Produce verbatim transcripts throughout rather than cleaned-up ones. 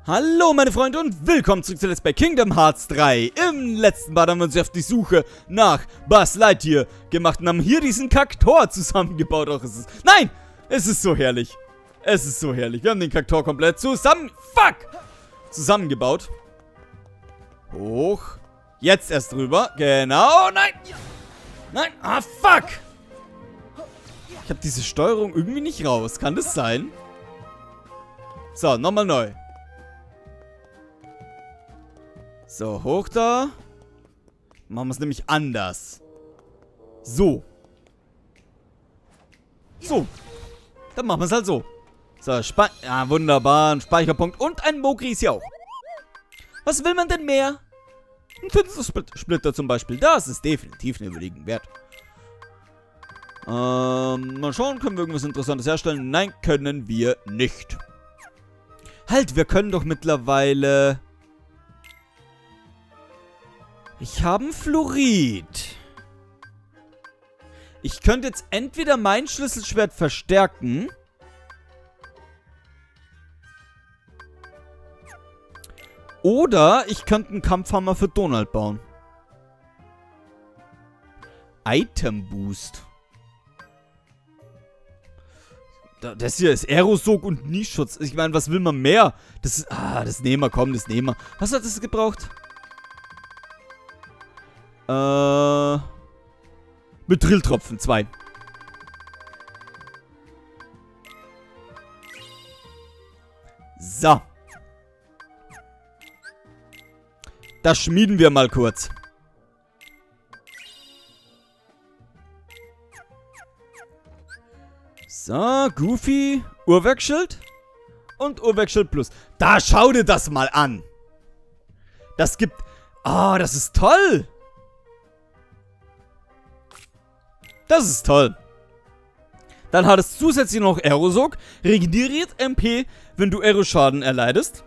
Hallo meine Freunde und willkommen zurück zu Let's Play Kingdom Hearts drei. Im letzten Part haben wir uns auf die Suche nach Buzz Lightyear gemacht und haben hier diesen Kaktor zusammengebaut. Auch es ist... Nein! Es ist so herrlich. Es ist so herrlich. Wir haben den Kaktor komplett zusammen... Fuck! Zusammengebaut. Hoch. Jetzt erst drüber. Genau. Nein! Nein! Ah, fuck! Ich habe diese Steuerung irgendwie nicht raus. Kann das sein? So, nochmal neu. So, hoch da. Machen wir es nämlich anders. So. So. Dann machen wir es halt so. So, Spe ja, wunderbar. Ein Speicherpunkt und ein Mogri ist hier auch. Was will man denn mehr? Ein Finstersplitter zum Beispiel. Das ist definitiv ein überlegen wert. Ähm, mal schauen, können wir irgendwas Interessantes herstellen? Nein, können wir nicht. Halt, wir können doch mittlerweile... Ich habe ein Fluorid. Ich könnte jetzt entweder mein Schlüsselschwert verstärken. Oder ich könnte einen Kampfhammer für Donald bauen. Item Boost. Das hier ist Aerosog und Nieschutz. Ich meine, was will man mehr? Das ist... Ah, das nehmen wir, komm, das nehmen wir. Was hat das gebraucht? Äh... Mit Drilltropfen, zwei. So. Das schmieden wir mal kurz. So, Goofy, Uhrwerkschild und Uhrwerkschild Plus. Da schau dir das mal an. Das gibt... Ah, oh, das ist toll. Das ist toll. Dann hat es zusätzlich noch Aerosog, regeneriert M P, wenn du Aeroschaden erleidest.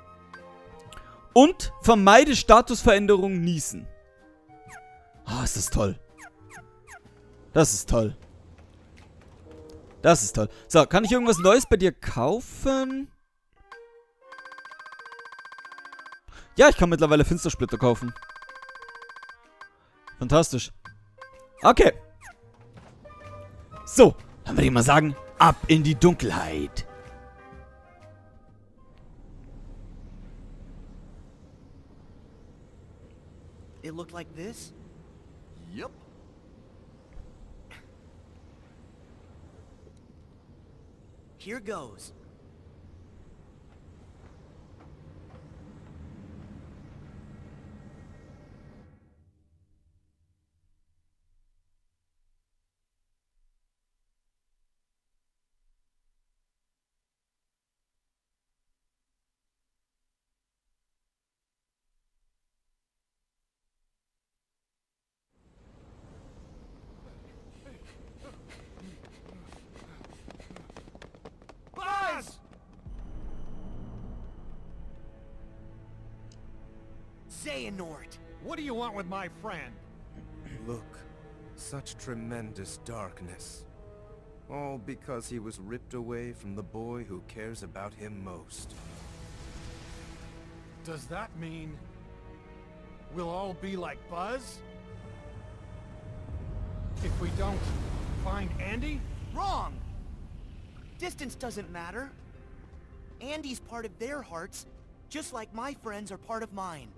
Und vermeide Statusveränderungen Niesen. Ah, oh, ist das toll. Das ist toll. Das ist toll. So, kann ich irgendwas Neues bei dir kaufen? Ja, ich kann mittlerweile Finstersplitter kaufen. Fantastisch. Okay. So, dann würde ich mal sagen, ab in die Dunkelheit. It looked like this? Yep. Here goes. Xehanort! What do you want with my friend? Look, such tremendous darkness. All because he was ripped away from the boy who cares about him most. Does that mean we'll all be like Buzz? If we don't find Andy? Wrong! Distance doesn't matter. Andy's part of their hearts, just like my friends are part of mine.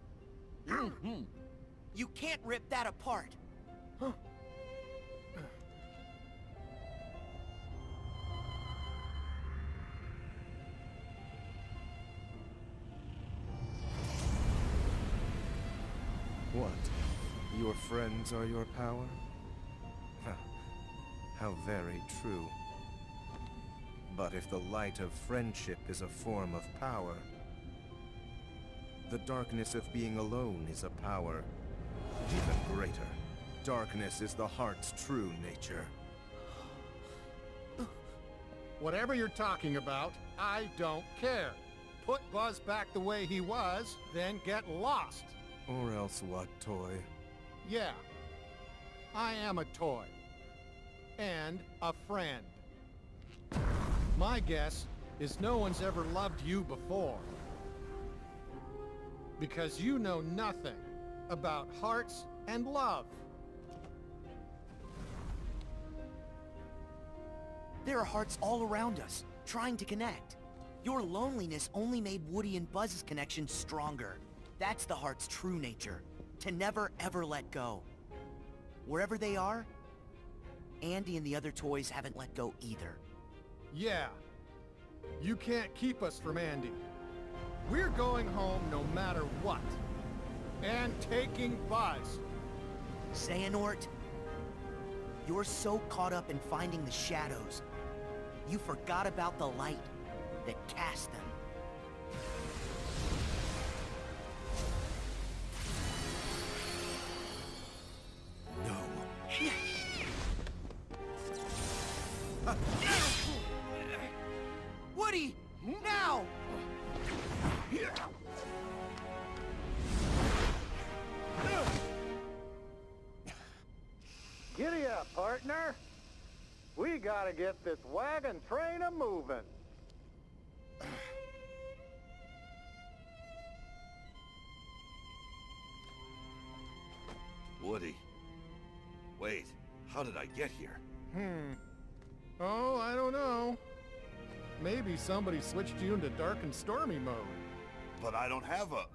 You can't rip that apart. Huh. What? Your friends are your power? How very true. But if the light of friendship is a form of power, the darkness of being alone is a power even greater. Darkness is the heart's true nature. Whatever you're talking about, I don't care. Put Buzz back the way he was, then get lost. Or else what, Toy? Yeah, I am a toy. And a friend. My guess is no one's ever loved you before. Because you know nothing about hearts and love. There are hearts all around us, trying to connect. Your loneliness only made Woody and Buzz's connection stronger. That's the heart's true nature, to never ever let go. Wherever they are, Andy and the other toys haven't let go either. Yeah. You can't keep us from Andy. We're going home no matter what. And taking Buzz. Xehanort, you're so caught up in finding the shadows, you forgot about the light that cast them. No. Woody, now! Giddy up, partner. We gotta get this wagon train a-moving. Woody. Wait, how did I get here? Hmm. Oh, I don't know. Maybe somebody switched you into dark and stormy mode. But I don't have a...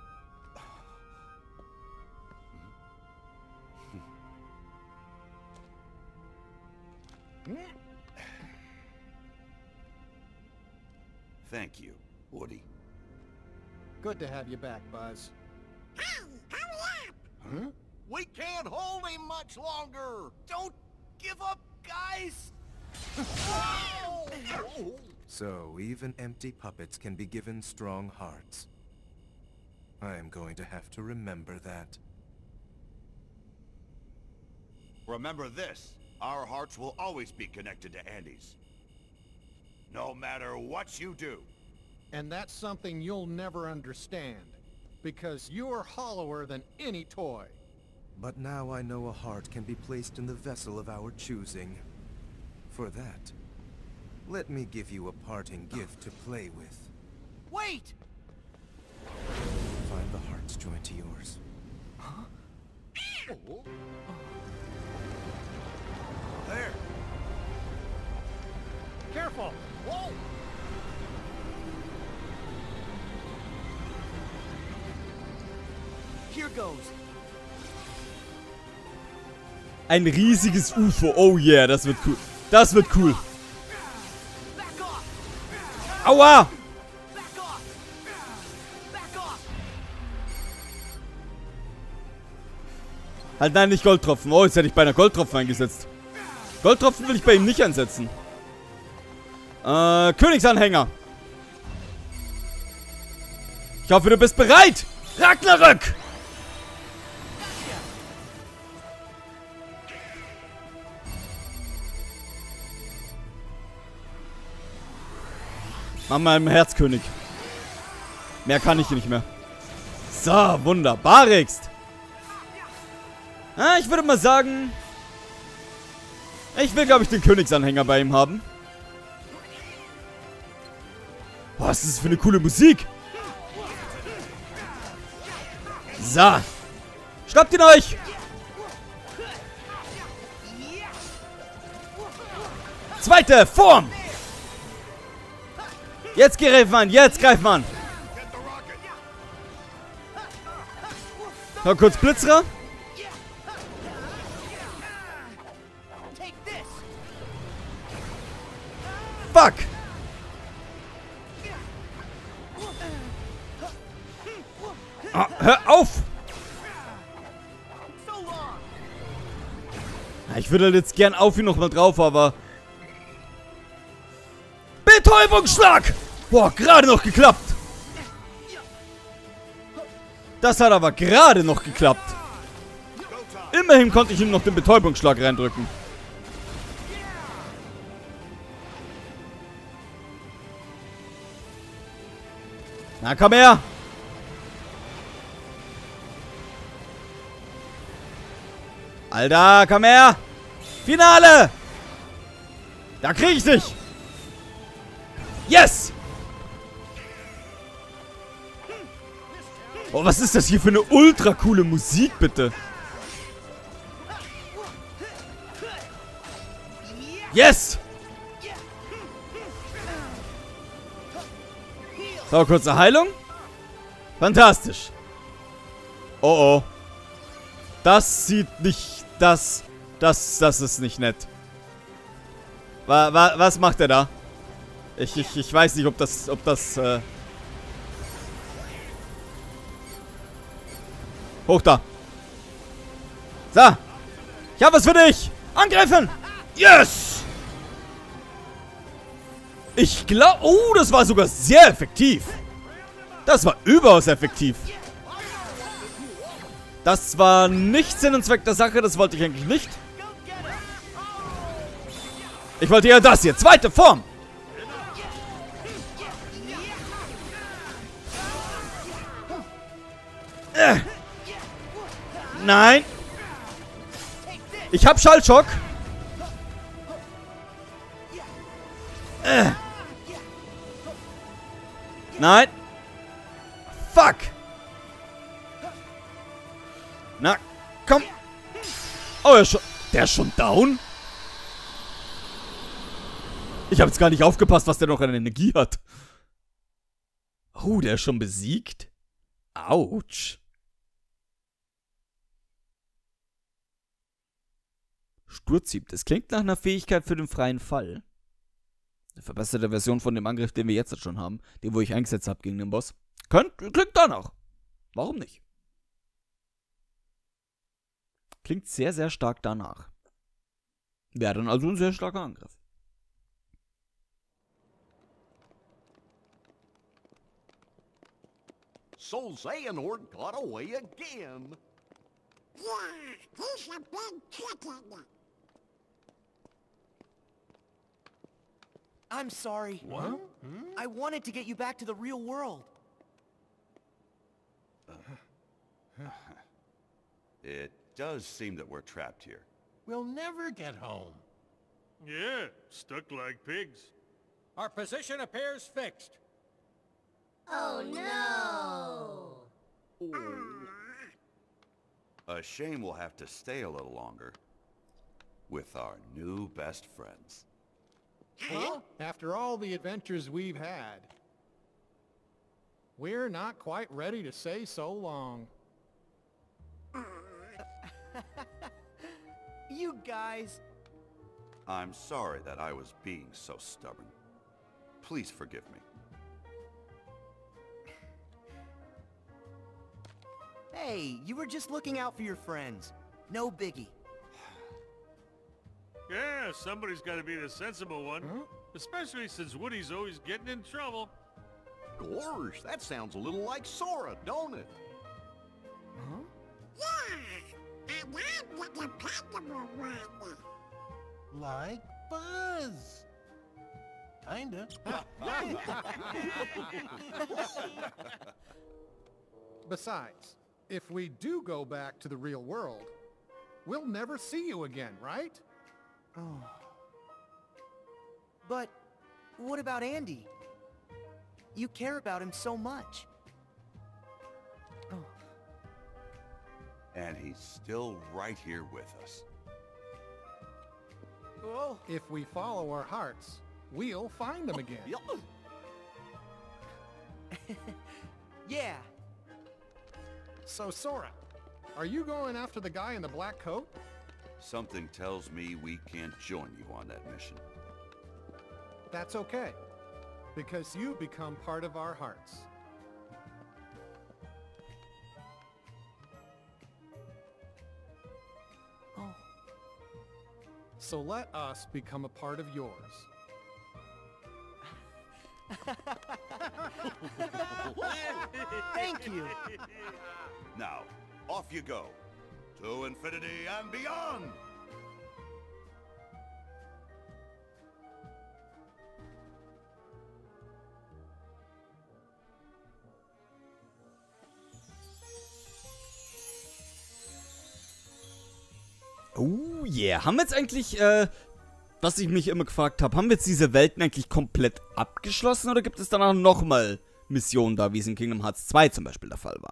Thank you, Woody. Good to have you back, Buzz. Huh? We can't hold him much longer! Don't give up, guys! So, even empty puppets can be given strong hearts. I am going to have to remember that. Remember this, our hearts will always be connected to Andy's. No matter what you do. And that's something you'll never understand. Because you're hollower than any toy. But now I know a heart can be placed in the vessel of our choosing. For that, let me give you a parting gift to play with. Wait! Find the heart's joint to yours. Huh? Oh. There! Careful! Whoa! Here goes. Ein riesiges U F O. Oh yeah, das wird cool. Das wird cool. Aua! Halt, nein, nicht Goldtropfen. Oh, jetzt hätte ich bei einer Goldtropfen eingesetzt. Goldtropfen will ich bei ihm nicht einsetzen. Äh, Königsanhänger. Ich hoffe, du bist bereit. Ragnarök! Mach mal einen Herzkönig. Mehr kann ich hier nicht mehr. So, wunderbarigst. Ah, ich würde mal sagen... Ich will, glaube ich, den Königsanhänger bei ihm haben. Boah, was ist das für eine coole Musik? So. Schnappt ihn euch! Zweite Form! Jetzt greift man, jetzt greift man! Noch kurz Blitzra. Fuck! Ah, hör auf! Ich würde jetzt gern auf ihn nochmal drauf, aber... Betäubungsschlag! Boah, gerade noch geklappt! Das hat aber gerade noch geklappt. Immerhin konnte ich ihm noch den Betäubungsschlag reindrücken. Na, komm her! Alter, komm her! Finale! Da krieg ich dich! Oh, was ist das hier für eine ultra coole Musik, bitte? Yes! So, kurze Heilung. Fantastisch. Oh, oh. Das sieht nicht... Das... Das... Das ist nicht nett. Wa, wa, was macht er da? Ich, ich, ich weiß nicht, ob das... Ob das... Äh Hoch da. So. Ich habe was für dich. Angreifen. Yes. Ich glaube... Oh, das war sogar sehr effektiv. Das war überaus effektiv. Das war nicht Sinn und Zweck der Sache. Das wollte ich eigentlich nicht. Ich wollte ja das hier. Zweite Form. Äh. Nein. Ich hab Schallschock. Äh. Nein. Fuck. Na, komm. Oh, er ist schon, der ist schon down? Ich habe jetzt gar nicht aufgepasst, was der noch an Energie hat. Oh, der ist schon besiegt? Autsch. Sturzhieb. Das klingt nach einer Fähigkeit für den freien Fall. Eine verbesserte Version von dem Angriff, den wir jetzt schon haben. Den, wo ich eingesetzt habe gegen den Boss. Könnt, klingt danach. Warum nicht? Klingt sehr, sehr stark danach. Wäre dann also ein sehr starker Angriff. So Xehanort got away again. Yeah, he's a big chicken. I'm sorry. What? I wanted to get you back to the real world. It does seem that we're trapped here. We'll never get home. Yeah, stuck like pigs. Our position appears fixed. Oh no! A shame we'll have to stay a little longer with our new best friends. Huh? After all the adventures we've had, we're not quite ready to say so long. You guys. I'm sorry that I was being so stubborn. Please forgive me. Hey, you were just looking out for your friends. No biggie. Yeah, somebody's got to be the sensible one. Huh? Especially since Woody's always getting in trouble. Gosh, that sounds a little like Sora, don't it? Huh? Yeah, and I'm the dependable one. Like Buzz. Kinda. Besides, if we do go back to the real world, we'll never see you again, right? Oh. But what about Andy? You care about him so much. Oh. And he's still right here with us. Whoa. If we follow our hearts, we'll find him again. Yeah. So, Sora, are you going after the guy in the black coat? Something tells me we can't join you on that mission. That's okay, because you become part of our hearts. Oh. So let us become a part of yours. Thank you. Now, off you go. To infinity and beyond! Oh yeah. Haben wir jetzt eigentlich, äh, was ich mich immer gefragt habe, haben wir jetzt diese Welten eigentlich komplett abgeschlossen oder gibt es danach nochmal Missionen da, wie es in Kingdom Hearts zwei zum Beispiel der Fall war.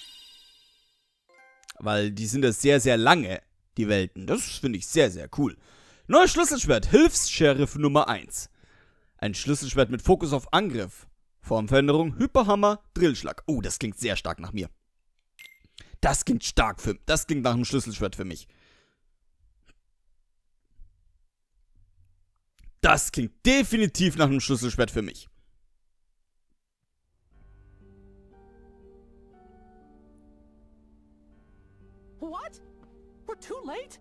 Weil die sind ja sehr, sehr lange, die Welten. Das finde ich sehr, sehr cool. Neues Schlüsselschwert, Hilfs-Sheriff Nummer eins. Ein Schlüsselschwert mit Fokus auf Angriff. Formveränderung, Hyperhammer, Drillschlag. Oh, das klingt sehr stark nach mir. Das klingt stark für... Das klingt nach einem Schlüsselschwert für mich. Das klingt definitiv nach einem Schlüsselschwert für mich. What? We're too late?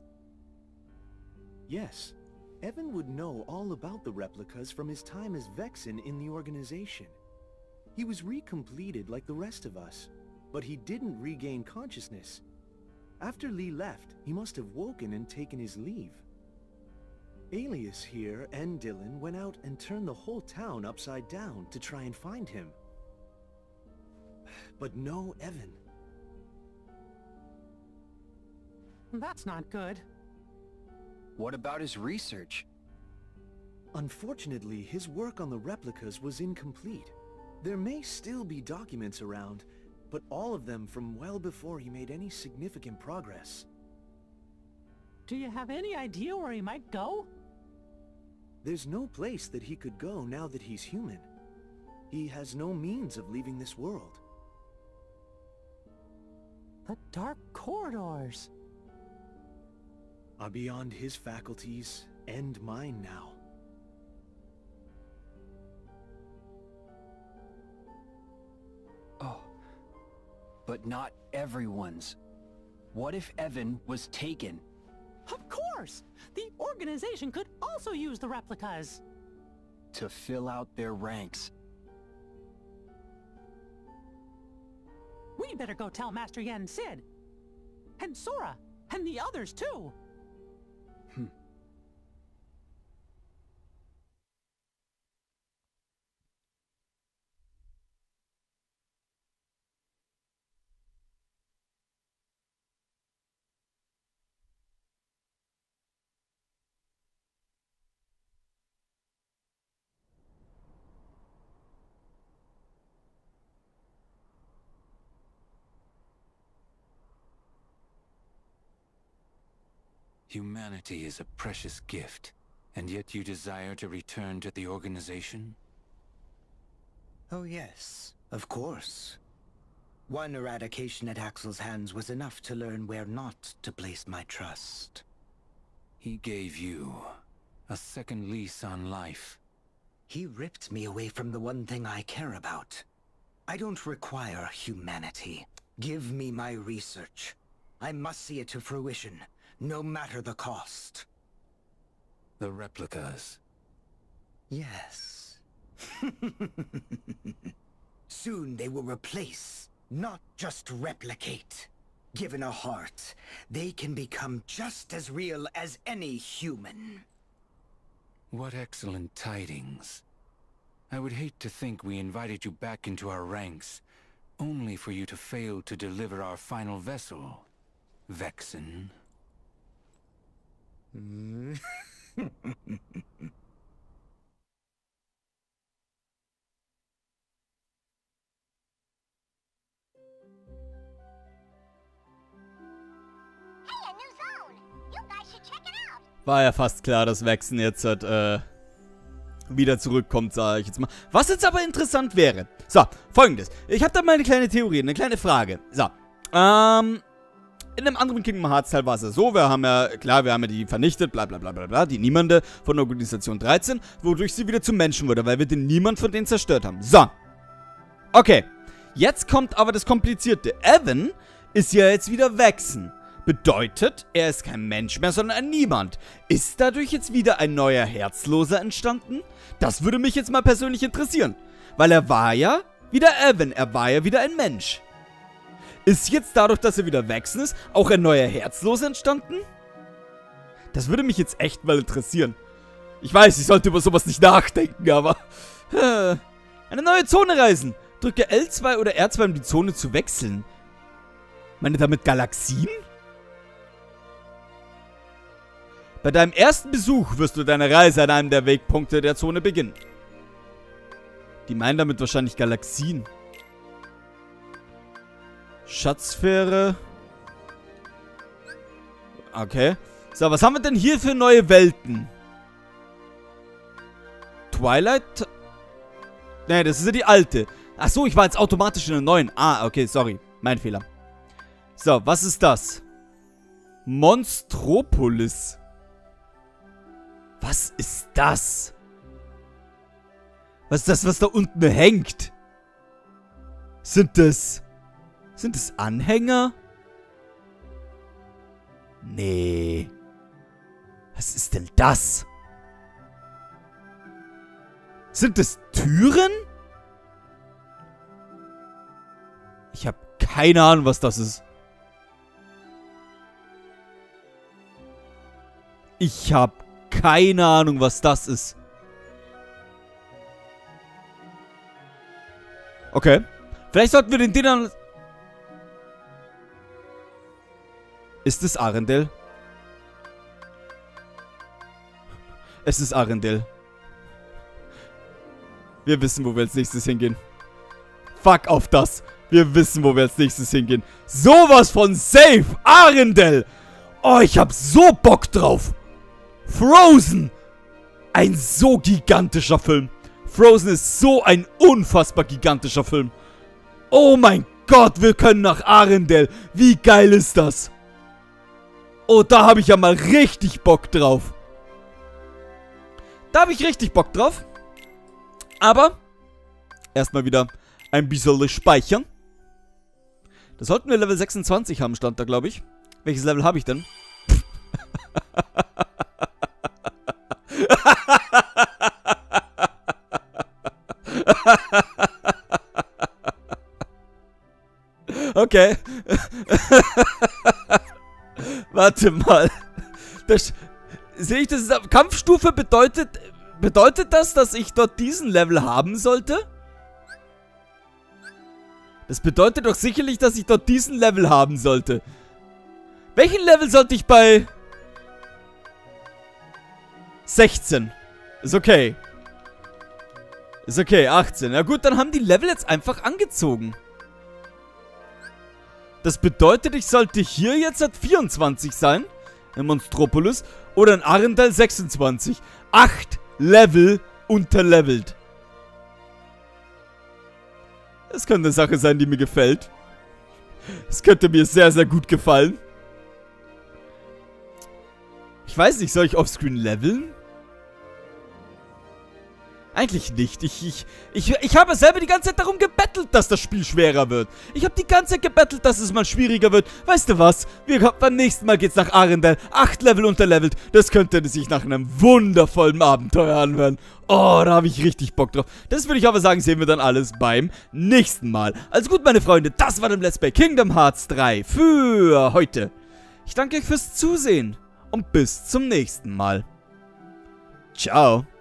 Yes. Evan would know all about the replicas from his time as Vexen in the organization. He was recompleted like the rest of us, but he didn't regain consciousness. After Lee left, he must have woken and taken his leave. Alias here and Dylan went out and turned the whole town upside down to try and find him. But no Evan. That's not good. What about his research? Unfortunately, his work on the replicas was incomplete. There may still be documents around, but all of them from well before he made any significant progress. Do you have any idea where he might go? There's no place that he could go now that he's human. He has no means of leaving this world. The dark corridors are beyond his faculties and mine now. Oh, but not everyone's. What if Evan was taken? Of course! The organization could also use the replicas. To fill out their ranks. We better go tell Master Yen Sid. And Sora. And the others too. Hmm. Humanity is a precious gift, and yet you desire to return to the organization? Oh yes, of course. One eradication at Axel's hands was enough to learn where not to place my trust. He gave you a second lease on life. He ripped me away from the one thing I care about. I don't require humanity. Give me my research. I must see it to fruition. No matter the cost. The replicas. Yes. Soon they will replace, not just replicate. Given a heart, they can become just as real as any human. What excellent tidings. I would hate to think we invited you back into our ranks, only for you to fail to deliver our final vessel, Vexen. Mm. War ja fast klar, dass Vexen jetzt halt, äh, wieder zurückkommt, sage ich jetzt mal. Was jetzt aber interessant wäre. So, folgendes. Ich habe da mal eine kleine Theorie, eine kleine Frage. So, ähm... in einem anderen Kingdom Hearts Teil war es ja so, wir haben ja, klar, wir haben ja die vernichtet, bla bla bla bla bla, die Niemande von der Organisation dreizehn, wodurch sie wieder zum Menschen wurde, weil wir den Niemand von denen zerstört haben. So. Okay. Jetzt kommt aber das Komplizierte. Evan ist ja jetzt wieder Vexen. Bedeutet, er ist kein Mensch mehr, sondern ein Niemand. Ist dadurch jetzt wieder ein neuer Herzloser entstanden? Das würde mich jetzt mal persönlich interessieren. Weil er war ja wieder Evan, er war ja wieder ein Mensch. Ist jetzt dadurch, dass er wieder Vexen ist, auch ein neuer Herzloser entstanden? Das würde mich jetzt echt mal interessieren. Ich weiß, ich sollte über sowas nicht nachdenken, aber... Äh, eine neue Zone reisen. Drücke L zwei oder R zwei, um die Zone zu wechseln. Meine damit Galaxien? Bei deinem ersten Besuch wirst du deine Reise an einem der Wegpunkte der Zone beginnen. Die meinen damit wahrscheinlich Galaxien. Schatzsphäre. Okay. So, was haben wir denn hier für neue Welten? Twilight? Ne, das ist ja die alte. Ach so, ich war jetzt automatisch in der neuen. Ah, okay, sorry. Mein Fehler. So, was ist das? Monstropolis. Was ist das? Was ist das, was da unten hängt? Sind das... Sind das Anhänger? Nee. Was ist denn das? Sind das Türen? Ich habe keine Ahnung, was das ist. Ich habe keine Ahnung, was das ist. Okay. Vielleicht sollten wir den Dinnern... Ist es Arendelle? Es ist Arendelle. Wir wissen, wo wir als nächstes hingehen. Fuck auf das. Wir wissen, wo wir als nächstes hingehen. Sowas von safe. Arendelle. Oh, ich hab so Bock drauf. Frozen. Ein so gigantischer Film. Frozen ist so ein unfassbar gigantischer Film. Oh mein Gott, wir können nach Arendelle. Wie geil ist das? Oh, da habe ich ja mal richtig Bock drauf. Da habe ich richtig Bock drauf. Aber erstmal wieder ein bisschen speichern. Da sollten wir Level sechsundzwanzig haben, stand da, glaube ich. Welches Level habe ich denn? Okay. Warte mal. Das, sehe ich das? Kampfstufe bedeutet... Bedeutet das, dass ich dort diesen Level haben sollte? Das bedeutet doch sicherlich, dass ich dort diesen Level haben sollte. Welchen Level sollte ich bei... sechzehn. Ist okay. Ist okay, achtzehn. Na gut, dann haben die Level jetzt einfach angezogen. Das bedeutet, ich sollte hier jetzt at vierundzwanzig sein. In Monstropolis. Oder in Arendelle sechsundzwanzig. acht Level unterlevelt. Das könnte eine Sache sein, die mir gefällt. Es könnte mir sehr, sehr gut gefallen. Ich weiß nicht, soll ich offscreen leveln? Eigentlich nicht. Ich, ich, ich, ich habe selber die ganze Zeit darum gebettelt, dass das Spiel schwerer wird. Ich habe die ganze Zeit gebettelt, dass es mal schwieriger wird. Weißt du was? Wir, beim nächsten Mal geht's nach Arendelle. Acht Level unterlevelt. Das könnte sich nach einem wundervollen Abenteuer anhören. Oh, da habe ich richtig Bock drauf. Das würde ich aber sagen, sehen wir dann alles beim nächsten Mal. Also gut, meine Freunde, das war dann Let's Play Kingdom Hearts drei für heute. Ich danke euch fürs Zusehen und bis zum nächsten Mal. Ciao.